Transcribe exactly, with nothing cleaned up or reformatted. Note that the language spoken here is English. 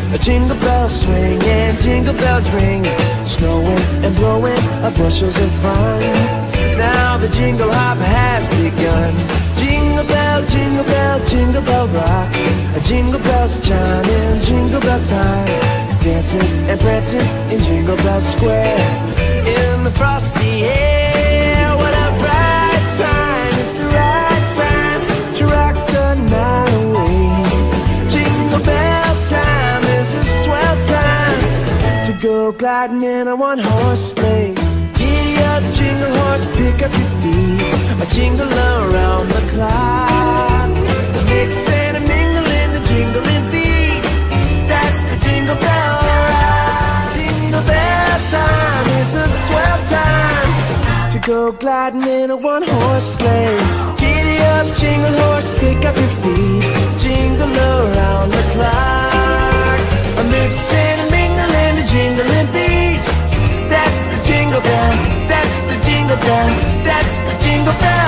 A jingle bells swing and jingle bells ring, snowing and blowing up bushels of fun. Now the jingle hop has begun. Jingle bell, jingle bell, jingle bell rock. A jingle bells chiming, jingle bell time, dancing and prancing in Jingle Bell Square. In the frosty air, what a bright time! It's the right time to rock the night away. Jingle bell time is a swell time to go gliding in a one-horse sleigh. Giddy up, jingle horse, pick up your feet, a jingle around the clock. Mix and a mingle in the jingling beat. That's the jingle bell ride. Jingle bell time is a swell time to go gliding in a one-horse sleigh. Giddy up, jingle horse, pick up your feet, jingle around the clock. A mix and a mingle in the jingling beat. That's the jingle bell, that's the jingle bell, that's the jingle bell.